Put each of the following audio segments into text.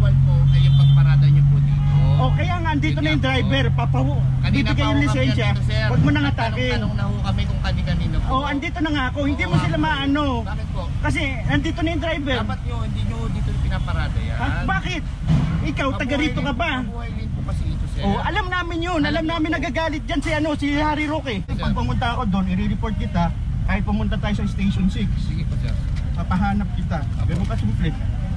bawal po kayo pagparada nyo po dito. O kaya nga andito na yung driver, bibigay yung lisensya, huwag mo nang atakin. Tanong na ho kami kung kani-kanino po. O andito na nga ako, hindi mo sila maano. Bakit po? Kasi andito na yung driver. Dapat nyo, hindi nyo dito pinaparada yan. Bakit? Ikaw, taga rito ka ba? Mabuhay din po kasi ito, sir. Oh, alam namin yun. Alam namin nagagalit dyan si Harry Roque. Pag pumunta ako doon, i-report kita. Kahit pumunta tayo sa Station 6. Sige po, sir. Papahanap kita. Ganun ka simple.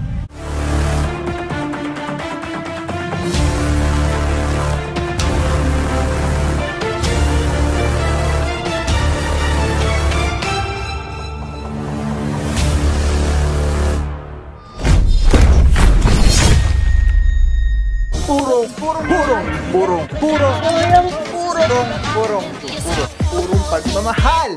Purong pagmamahal.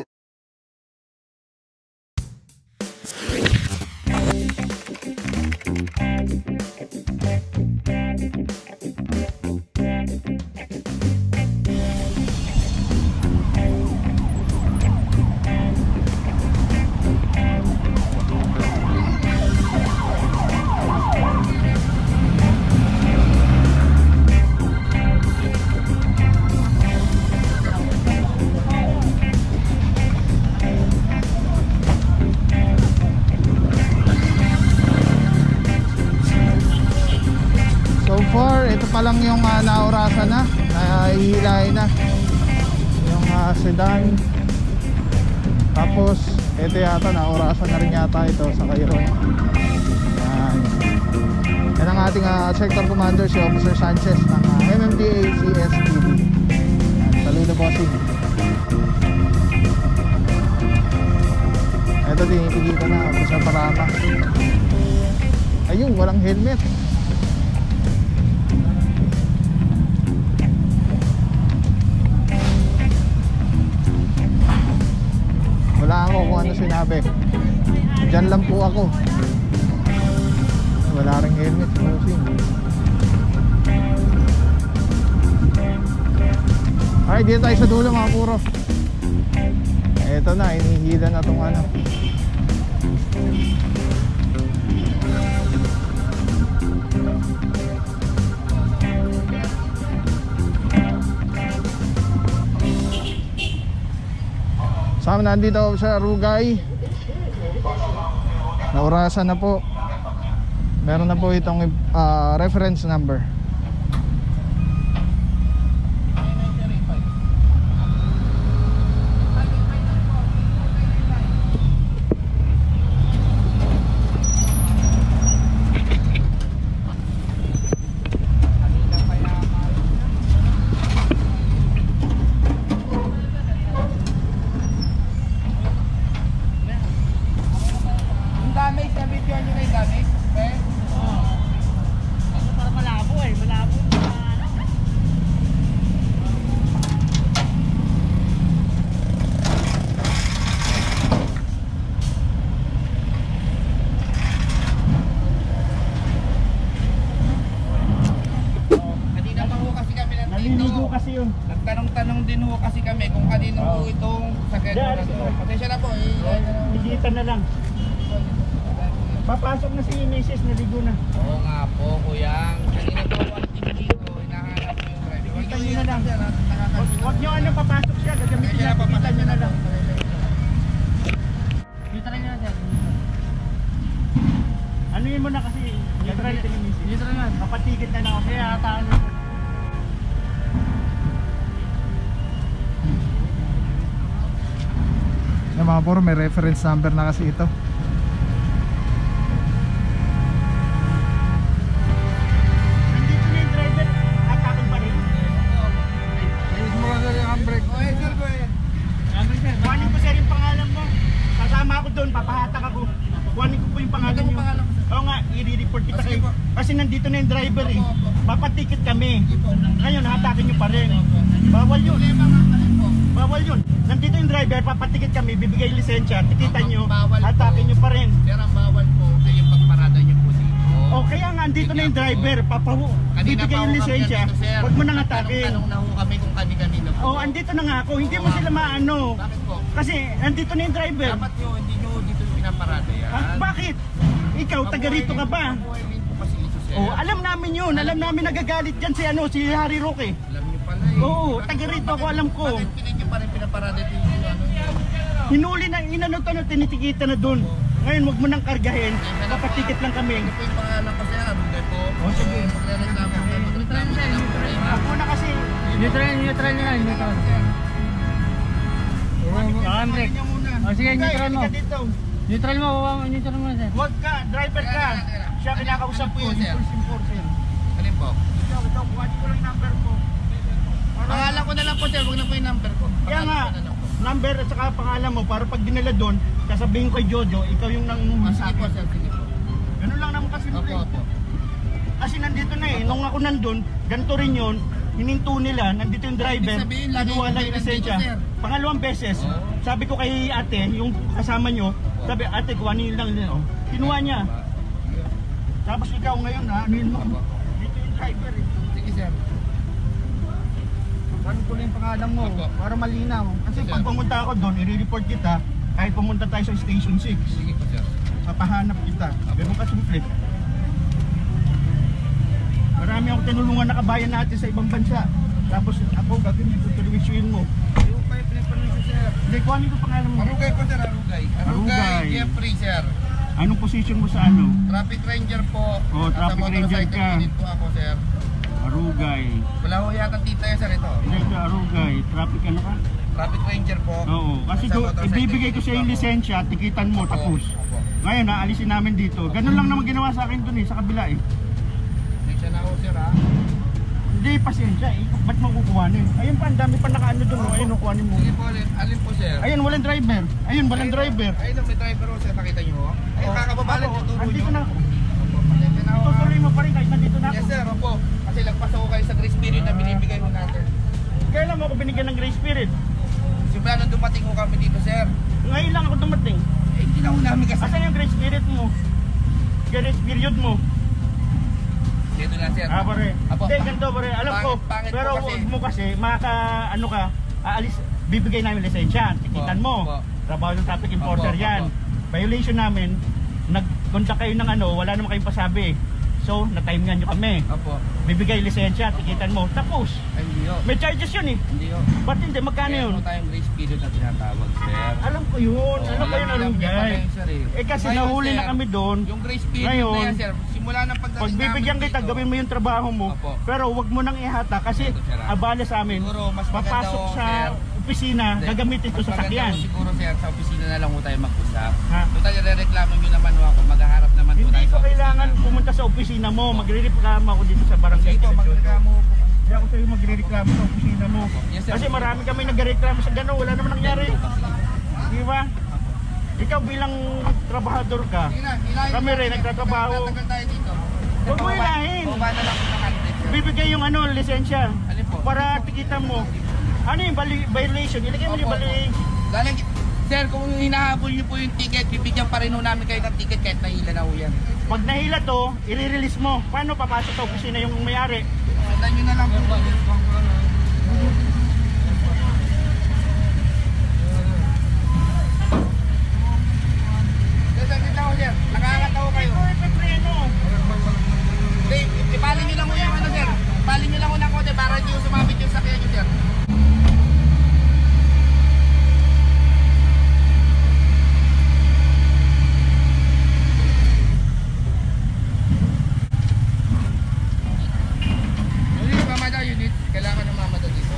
Ito pa lang yung naorasan na, nahihilahin na yung sedan. Tapos ito yata naorasan na rin yata ito sa Cayron. Yan ang ating sector commander, si Officer Sanchez ng MMDA CSTV. Saludo bossing. Ito tinipigil ko na Officer Parama. Ayun, walang helmet. Wala ako kung ano sinabi. Diyan lang po ako. Wala ring helmet. Alright, dito tayo sa dulo mga puro. Eto na, inihila na itong ano. Sama nandito ako sa Rugay. Naurasan na po. Meron na po itong reference number. Nagtanong-tanong din ho kasi kami kung kanino po itong sakyan na to. Pasensya na po. Bigitan na lang. Papasok na si Mrs. Naligo na. Oo nga po, kuyang. Kanina po ang dito. Hinahanap ko yung driver. Bigitan nyo na lang. Huwag nyo ano papasok siya. Gagamitin na. Bigitan nyo na lang. Bigitan nyo na siya. Ano yun mo na kasi? Bigitan na. Papatikit na lang. Kaya ataan nyo. Yung mga puro may reference number na kasi ito. Nandito na yung driver. Atakin pa rin. Ayos mo lang yung handbrake. Okay sir, go ahead. Kuhanin ko sir yung pangalan mo. Kasama ako doon, papahatak ako. Kuhanin ko po yung pangalan nyo. Oo nga, i-report kita kayo. Kasi nandito na yung driver eh. Papatikit kami. Ngayon, hatakin nyo pa rin. Bawal yun. Bawal yun. Nandito yung driver, papatikit kami, bibigay lisensya, tikitan nyo, hatakin nyo pa rin. Pero ang bawal po kayo pagparada nyo po dito. O kaya nga andito na yung driver, bibigay yung lisensya, huwag mo nang atakin. Tanong na ho kami kung kani-kanino po. O andito na nga ako, hindi mo sila maano. Bakit po? Kasi andito na yung driver. Dapat nyo, hindi nyo dito pinaparada yan. Bakit? Ikaw, taga rito ka ba? Mabuhay din po kasi ito, sir. O Oh, alam namin yun. Alam namin nagagalit dyan si Harry Roque. Alam niyo pala eh. Oo, taga rito ako, alam ko. Bakit pinigyan pa rin pinaparada dito yung ano yun? Hinuli na, inano to na tinitikita na doon. Ngayon, wag mo nang kargahin. Papatikit lang kami. Ito po yung pangalan ko sir, Arugay po. Oh, sige. Magre-reklamo kayo, magreklamo na lang po kayo. Ako na kasi. Neutral nyo lang, neutral. Andrek. O sige, neutral mo. Dito. Neutral mo, neutral mo sir. Wag ka, driver ka. Siya kinakausap ko. Sir. Enforcer. Alin po? Ito, kuhanin ko lang number ko. Pangalan ko na lang po sir, huwag na po yung number ko. Kaya Pangalan nga, ko na lang po. number at saka pangalan mo para pag dinala doon, sasabihin ko kay Jojo, ikaw yung nang Sige po sir, sige po. Ganun lang naman kasi. Opo, opo. Kasi nandito na eh, nung ako nandun, ganito rin yun, hininto nila, nandito yung driver, Ibig sabihin, lagi kinuha lang kayo yung lisensya. nandito, sir. Pangalawang beses, sabi ko kay ate, yung kasama nyo, sabi ate, kuhanin lang nila. Oh. Kinuha niya. Tapos ikaw ngayon ha, ano yun mo? Dito yung driver eh. Sige sir. Ganun ko lang yung pangalan mo, Opo. para malinaw. Kasi Sir. pag pumunta ako doon, i-report kita, kahit pumunta tayo sa Station 6, Sige po sir. papahanap kita. Ganun ka simple. Marami akong tinulungan na kabayan natin sa ibang bansa. Tapos ako gagawin ito, tuloy-wissuin mo. Yung pa yung pinapanin sir. Hindi, kuhanin ko pangalan mo. Arugay po sir, Arugay. Arugay. Jeffrey sir. Anong position mo sa ano? Traffic ranger po. Oh, At sa traffic ranger motorcycle ka. unit po ako sir. Arugay. Wala ko yata tita sir ito. Hindi ka Arugay. Traffic ano ka? Traffic ranger po. Oo. Kasi Sa motorcycle ibibigay ko unit sa po yung ako. lisensya, tikitan mo, Opo, tapos. opo. Ngayon, naalisin namin dito. Ganun lang naman ginawa sa akin dun eh, sa kabila eh. Hindi siya na ako sir ha. Hindi, pasensya eh. Ba't mo kukuhanin? Ayun pa, ang dami pa nakaano dun. Oh. Ayun, kuhanin mo. Sige po, alin po sir. Ayun, walang driver. Ayun, walang driver. Ayun may driver po sir, nakita niyo ho? Ayun, Oh, kakababalan ako, niyo, turo andito niyo. na ako. Opo, pasensya na ako ha. Tutuloy mo pa rin kahit nandito na ako. Yes sir, opo. Kasi lagpas ako kayo sa grace period na binibigay mo natin. Kailan mo ako binigyan ng grace period? Simula nung dumating ko kami dito sir. Ngayon lang ako dumating. Eh, hindi na ho namin kasi. Asan yung grace period mo? Grace period mo? Dito lang sir. Pare. Apo, Hindi, ganito pare. Alam ko. pangit po Pero kasi. huwag mo kasi, ano ka, aalis, bibigay namin lisensya. Tikitan Opo, mo. opo. Trabaho ng traffic enforcer Opo, yan. opo. Violation namin, nag-contact kayo ng ano, wala naman kayong pasabi. So, na-time nga nyo kami. Opo. Bibigay lisensya, tikitan mo. Tapos, Ay, hindi ho. may charges yun eh. Hindi ho. Ba't hindi? Magkano Kaya yun? po tayong grace period na tinatawag sir. Alam ko yun. Alam ko yun, alam niyo pala Arugay. yun, sir, eh. Eh kasi Ngayon, nahuli sir, na kami doon. Yung grace period Ngayon, na yan sir, simula ng pagdating Pag bibigyan namin kita, dito, gawin mo yung trabaho mo. Opo. Pero wag mo nang ihata kasi Ito, sir, abala sa amin. Siguro, mas maganda Papasok ho, sa sir. opisina, Hindi. gagamitin ito Mas sa maganda sakyan. ho siguro sir, sa opisina na lang ho tayo mag-usap. Ha? Total, reklamo nyo naman ho ako, maghaharap naman ho Hindi tayo ko sa kailangan opisina. pumunta sa opisina mo. Magre-reklamo ako dito sa barangay. Sige po, Quezon. magreklamo ho po. Hindi ako sa'yo magre-reklamo sa opisina mo. Yes, sir. Kasi marami kami nagre-reklamo sa gano'n. Wala naman nangyari. Di ba? Ikaw bilang trabahador ka. Sige na, hilahin Kami mo, rin, sir. nagtatrabaho. Tatagal tayo dito. Huwag mo hilahin. Baba na lang po ng 100 sir. Bibigay yung ano, lisensya. Alin po? Para tikitan mo. Ano yung violation? Ilagay mo yung Opo, violation. Galing, sir, kung hinahabol niyo po yung ticket, bibigyan pa rin ho namin kayo ng ticket kahit nahila na ho yan. Pag nahila to, i-release mo. Paano papasok sa opisina yung may-ari? Sundan nyo na lang po. Sir, saglit lang ho, sir. Nakakatawa kayo. Hindi, ipalin nyo lang ho yung ano, sir. Ipalin nyo lang ho ng kote para hindi ho sumabit yung sakyan nyo, sir. Unit, mamada, unit. Kailangan ng mamada dito.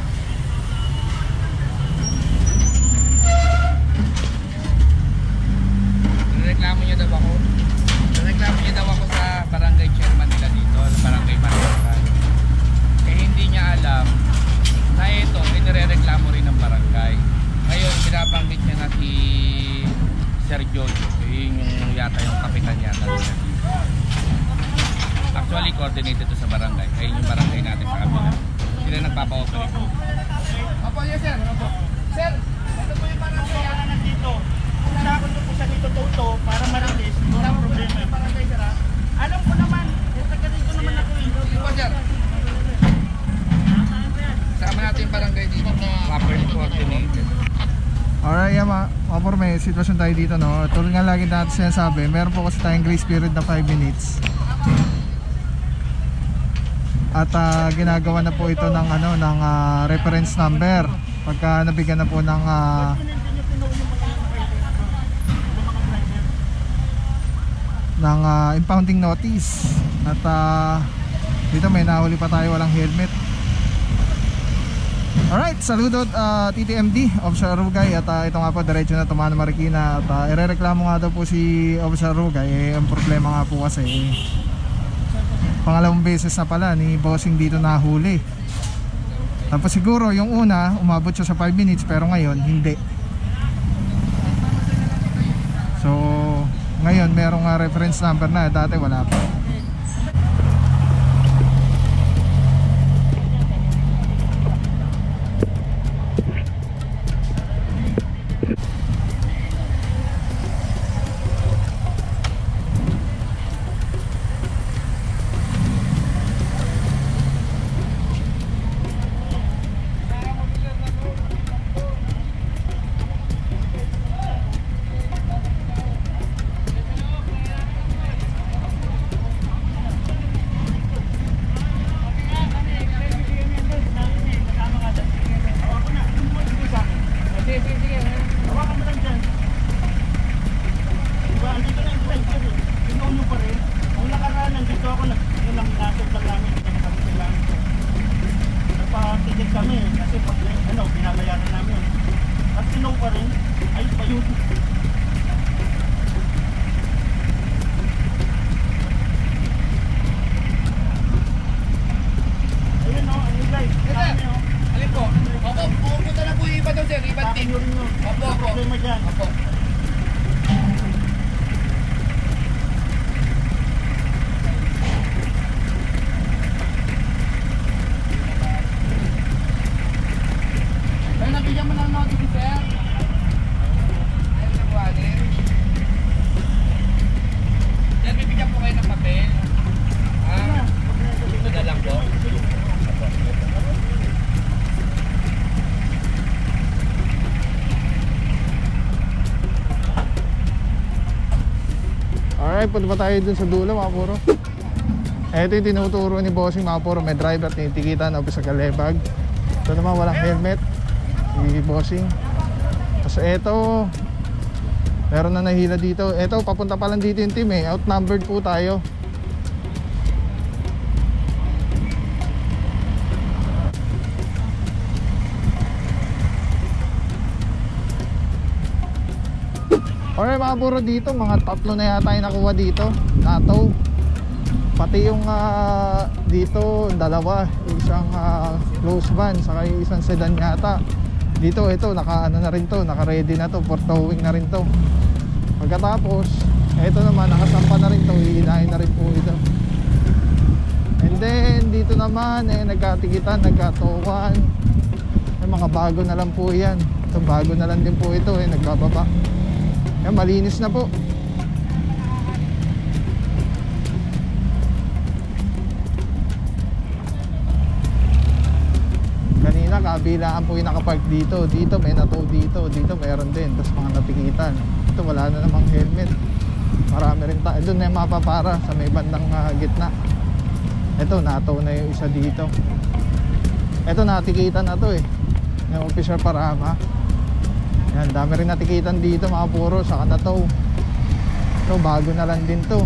Reklamo niyo daw ako. Reklamo niyo daw ako sa barangay chairman nila dito, sa barangay Marcos. Eh hindi niya alam na ito, inirereklamo rin ng barangay. Ngayon, binabanggit niya na si Sir Jojo, yung yata yung kapitan yata nila dito. Actually, coordinated to sa barangay. Ayun yung barangay natin sa kabila. Sila nagpapa-operate. Opo, yes sir. Opo. Sir, ito po yung barangay yata nandito. Punta ako doon po sa dito toto para ma-release. Walang problema. barangay sir ha? Alam ko naman. Yung taga dito naman ako eh. Opo sir. Sama natin yung barangay dito. Properly coordinated. Alright, Yama. Kapor, may sitwasyon tayo dito, no? Tulad nga lagi natin sinasabi, meron po kasi tayong grace period na 5 minutes. at ginagawa na po ito ng reference number pagka nabigyan na po ng impounding notice. At dito may nahuli pa tayo walang helmet. Alright, saludo TTMD Officer Rugay. At ito nga po, diretso na Tumano Marikina. At irereklamo nga daw po si Officer Rugay. Ang problema nga po kasi pangalawang beses na pala ni bossing dito nahuli. Tapos siguro yung una umabot siya sa 5 minutes, pero ngayon hindi. So ngayon merong reference number na, dati wala pa. Punta pa tayo dun sa dulo mga puro. Ito yung tinuturo ni bossing mga puro. May driver, tinitikitan, officer Kalebag. Ito naman walang helmet si bossing. Tapos ito meron na nahila dito. Ito papunta pa lang dito yung team eh. Outnumbered po tayo. Alright mga puro, dito mga 3 na yata yung nakuha dito, NATO. Pati yung dito 2, isang close van saka isang sedan yata. Dito ito naka na rin to, naka ready na to for towing na rin to. Pagkatapos ito naman nakasampa na rin to, hihilahin na rin po ito. And then dito naman nagkatikitan, nagkatukan. Mga bago na lang po yan. Ito bago na lang din po ito nagbababa. Yan, malinis na po. Kanina kabilaan po yung nakapark dito. Dito may natow dito. Dito mayroon din. Tapos mga natikitan. Ito wala na namang helmet. Marami rin tayo. Doon na yung mapapara sa may bandang gitna. Ito natow na yung isa dito. Ito natikitan na to yung officer Parama. Yan, dami rin natikitan dito mga puro sa kanataw. Ito bago na lang din to.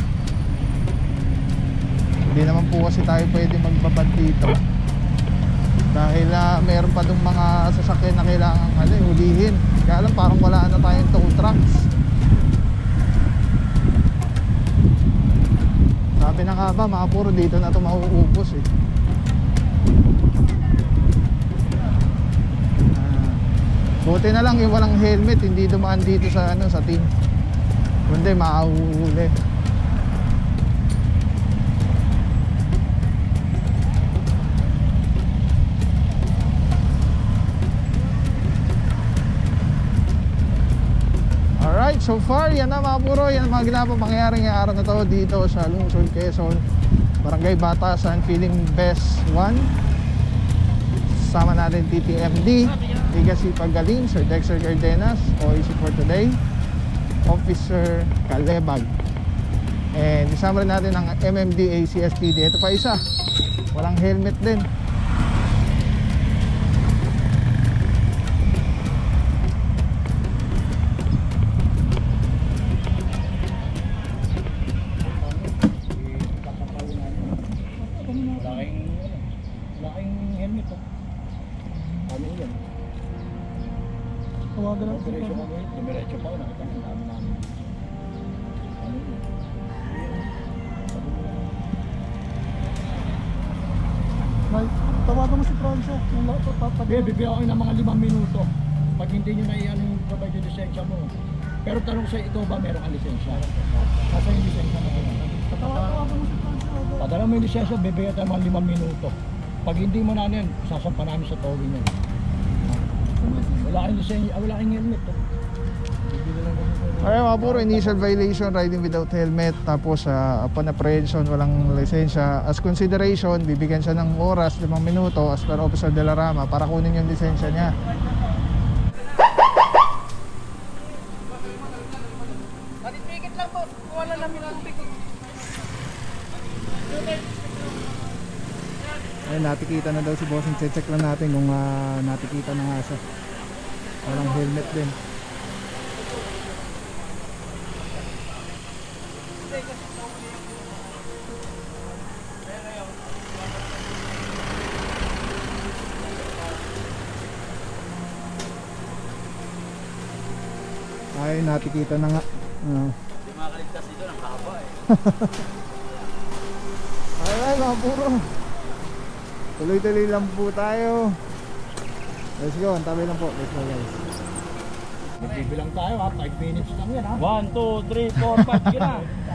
Hindi naman po kasi tayo pwede magbabad dito dahil meron pa dong mga sasakyan na kailangan hulihin. Kaya lang parang wala na tayong tow trucks. Sabi na nga ba mga puro, dito na ito mauubos Buti na lang yung walang helmet, hindi dumaan dito sa sa team. Kundi mahuhuli. Alright, so far yan na mga puro, yan mga ginapang pangyayari ngayong araw na to dito sa Lungsod, Quezon, Barangay Batasan, Feeling Best 1. Sama natin TTMD, Legacy Pagaling, Sir Dexter Cardenas, OEC for today, Officer Kalebag. And isama rin natin ang MMDA CSPD. Ito pa isa, walang helmet din. Laking helmet to. Kami yan. Tawagan ang diretso kami. Diretso pa ako. Nakita ng dami namin. Kami yan. Tawagan mo si Francia. Bibigyan ko ng mga 5 minuto. Pag hindi nyo na iyan yung provide yung lisensya mo. Pero tanong sa ito ba meron kang lisensya? Kasi yung lisensya mo. Tawagan mo si Francia. Padala mo yung lisensya, bibigyan tayo mga 5 minuto. Pag hindi mo na yan, sasampa namin sa towing yan. Wala kang lisensya, wala kang helmet. Okay mga puro, initial violation, riding without helmet. Tapos upon apprehension, walang lisensya. As consideration, bibigyan siya ng oras, 5 minuto as per Officer De La Rama para kunin yung lisensya niya. Patikit lang po, wala namin ang tubig. Ayun, natikita na daw si Bossing. Check lang natin kung natikita na nga siya. Walang helmet din. Ay, natikita na nga. Hindi makaligtas dito ng haba eh. Alright mga puro, tuloy-tuloy lang po tayo. Let's go, antabi lang po. Let's go guys. Bibilang tayo ha, 5 minutes lang yan ha. 1, 2, 3, 4, 5, sige na.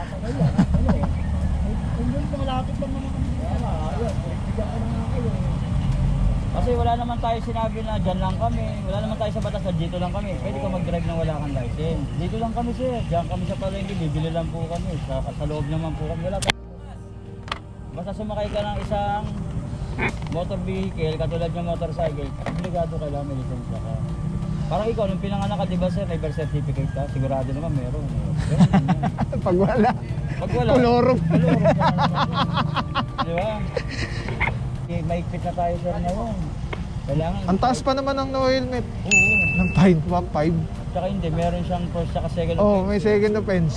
Hanggang malapit lang naman kami. Ayun, bigyan ko na kayo. Kasi wala naman tayo sinabi na dyan lang kami. Wala naman tayo sa batas na dito lang kami. Pwede ka mag-drive nang wala kang license. Dito lang kami sir. Diyan kami sa palengke. Bibili lang po kami. Sa loob naman po kami. Wala tayo. Basta sumakay ka ng isang motor vehicle, katulad ng motorcycle, obligado kailangan may lisensya ka. Parang ikaw, nung pinanganak ka, diba sir, may birth certificate ka? Sigurado naman meron. Pag wala, Pag wala, kulorong. Diba? Maigpit na tayo sir ngayon. Kailangan. Ang taas pa naman ng no helmet. Oo. Ng fine, 5. Tsaka hindi, meron siyang first tsaka second Oh, offense. may second offense.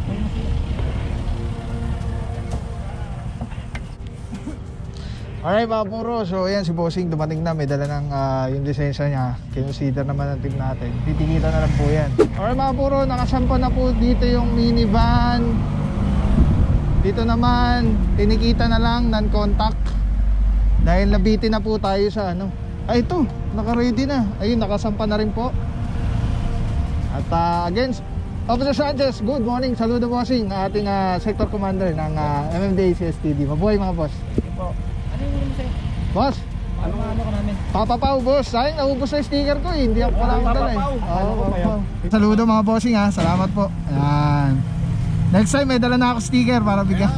Alright mga puro, so ayan si Bossing dumating na, may dala ng yung lisensya niya. Kinonsider naman ng team natin. Titikita na lang po yan. Alright mga puro, nakasampa na po dito yung minivan. Dito naman, tinikita na lang, non-contact. Dahil nabitin na po tayo sa ano. Ay ito, naka-ready na. Ayun, nakasampa na rin po. At again, Officer Sanchez, good morning. Saludo Bossing, ating sector commander ng MMDA CSPD. Mabuhay mga boss. Sige po. Ano yung mo sir? Boss, Ano ko namin? Papapaw boss, sayang naubos na yung sticker ko eh. Hindi ako pala magdala eh. Papapaw. Saludo mga bossing ha, salamat po. Ayan. Next time may dala na ako sticker para bigyan.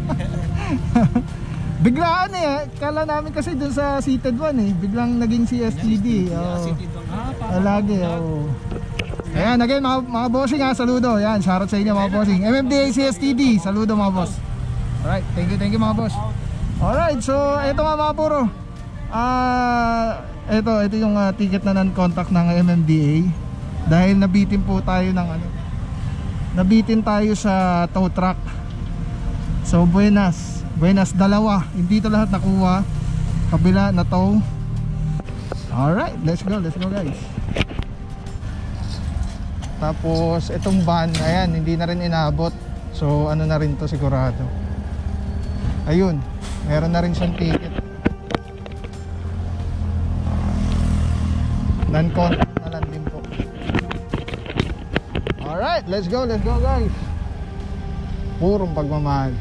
Biglaan eh, kala namin kasi dun sa seated one eh. Biglang naging CSPD. Lagi oh. Ayan again mga bossing ha, saludo. Ayan, shoutout sa inyo mga bossing. MMDA CSTD, saludo mga boss. Alright, thank you mga boss. Alright, so ito mga puro. Ito yung ticket na non-contact ng MMDA. Dahil nabitin po tayo ng ano. Nabitin tayo sa tow truck. So buenas, dalawa. Hindi ito lahat nakuha. Kabila na tow. Alright, let's go guys. Tapos itong van, ayan, hindi na rin inabot. So ano na rin to sigurado. Ayun, meron na rin siyang ticket. Non-contact na lang din po. Alright, let's go guys. Purong pagmamahal.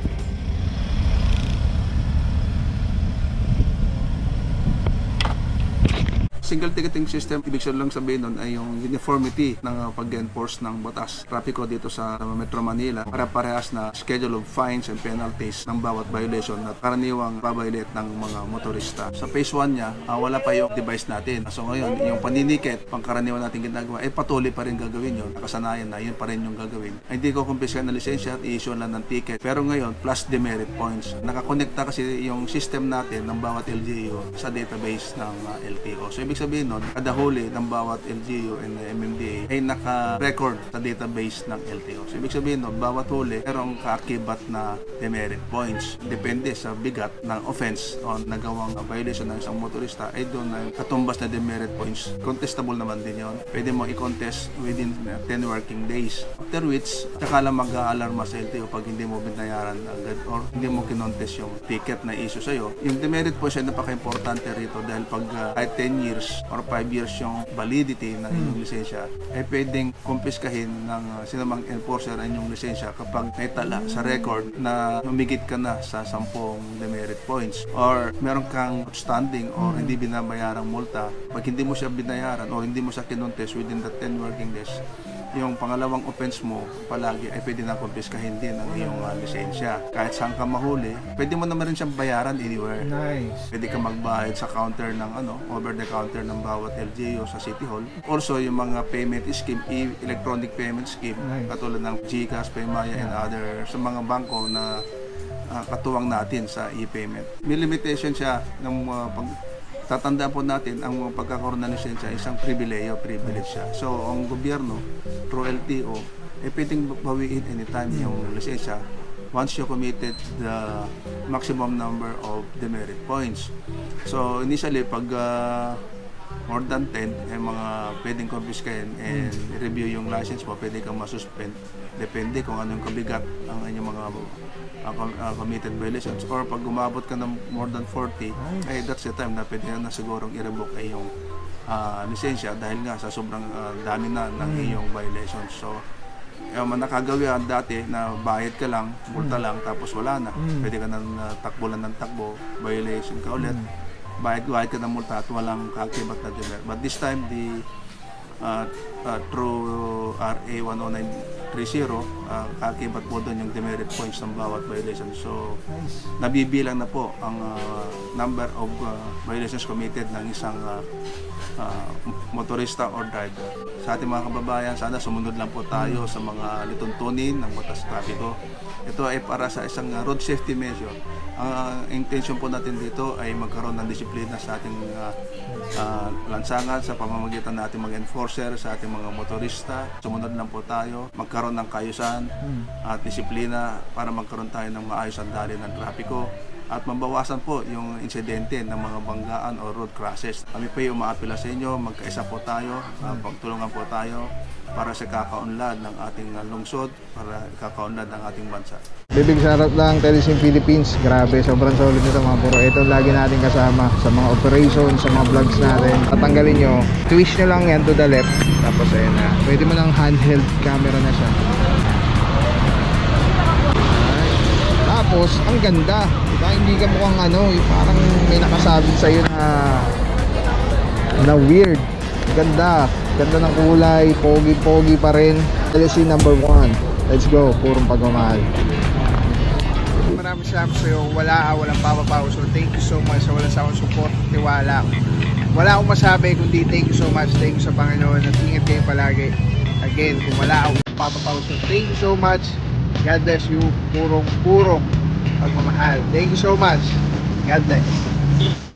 Single ticketing system, ibig lang sabihin nun ay yung uniformity ng pag-enforce ng batas trapiko dito sa Metro Manila para parehas na schedule of fines and penalties ng bawat violation na karaniwang babaylet ng mga motorista. Sa phase 1 niya, wala pa yung device natin. So ngayon, yung paninikit, pangkaraniwan natin ginagawa, patuloy pa rin gagawin yun. Nakasanayan na, yun pa rin yung gagawin. Hindi ko kumpisyan na lisensya at i-issue lang ng ticket. Pero ngayon, plus demerit points. Nakakonekta kasi yung system natin ng bawat LGU sa database ng LTO. So ibig sabihin nun, kada huli ng bawat LGU and MMDA ay naka-record sa database ng LTO. So ibig sabihin nun, bawat huli merong kaakibat na demerit points. Depende sa bigat ng offense o nagawang violation ng isang motorista ay doon na katumbas na demerit points. Contestable naman din yun. Pwede mo i-contest within 10 working days. After which, saka lang mag-aalarma sa LTO pag hindi mo binayaran agad or hindi mo kinontest yung ticket na issue sa'yo. Yung demerit points ay napaka-importante rito dahil pag kahit 10 years or 5 years yung validity ng inyong lisensya ay pwedeng kumpiskahin ng sinamang enforcer ang inyong lisensya kapag naitala sa record na humigit ka na sa 10 demerit points or meron kang outstanding or hindi binabayarang multa. Pag hindi mo siya binayaran or hindi mo siya kinontest within the 10 working days, yung pangalawang offense mo palagi ay pwede na kumpiskahin din ang iyong lisensya. Kahit saan ka mahuli, pwede mo naman rin siyang bayaran anywhere. Nice. Pwede ka magbayad sa counter ng over the counter ng bawat LGU sa City Hall. Also, yung mga payment scheme, electronic payment scheme, katulad ng GCash, Paymaya, and other sa mga bangko na katuwang natin sa e-payment. May limitation siya ng tatandaan po natin ang pagkakaroon ng lisensya isang privilege siya. So, ang gobyerno, through LTO, pwedeng bawiin anytime yung lisensya once you committed the maximum number of demerit points. So, initially, pag more than 10, mga pwedeng confiscahin and review yung license mo, pwede kang masuspend. Depende kung anong kabigat ang inyong mga committed violations. Or pag umabot ka ng more than 40, that's the time na pwede na sigurong i-revoke ay yung lisensya dahil nga sa sobrang dami na ng iyong violations. So, nakagawian dati na bayad ka lang, multa lang, tapos wala na. Pwede ka nang takbo lang ng takbo, violation ka ulit. Bayad ka ng multa at walang kaakibat na demerit. But this time, through RA 10930, kaakibat po doon yung demerit points ng bawat violation. So, nabibilang na po ang number of violations committed ng isang motorista or driver. Sa ating mga kababayan, sana sumunod lang po tayo sa mga lituntunin ng batas trapiko. Ito ay para sa isang road safety measure. Ang intention po natin dito ay magkaroon ng disiplina sa ating lansangan sa pamamagitan natin mga enforcer, sa ating mga motorista. Sumunod lang po tayo, magkaroon ng kaayusan at disiplina para magkaroon tayo ng maayos ang daloy ng trapiko at mabawasan po yung insidente ng mga banggaan o road crashes. Kami po yung umaapila sa inyo, magkaisa po tayo, pagtulungan po tayo para sa kakaunlad ng ating lungsod, para kakaunlad ng ating bansa. Big shoutout lang Telesim Philippines. Grabe, sobrang solid nito mga bro. Ito lagi natin kasama sa mga operations, sa mga vlogs natin. Tatanggalin nyo, twist nyo lang yan to the left. Tapos ayun na. Pwede mo ng handheld camera na siya. Tapos, ang ganda. Diba? Hindi ka mukhang parang may nakasabit sa'yo na weird. Ganda. Ganda ng kulay. Pogi pa rin. LSC number 1. Let's go. Purong pagmamahal. Maraming salamat sa'yo. Walang papapaw. So, thank you so much sa walang sa akong support. Tiwala. Wala akong masabi kundi thank you so much. Thank you sa Panginoon. At ingat kayo palagi. Again, kung wala akong papapaw. So, thank you so much. God bless you. Purong pagmamahal. Thank you so much. God bless.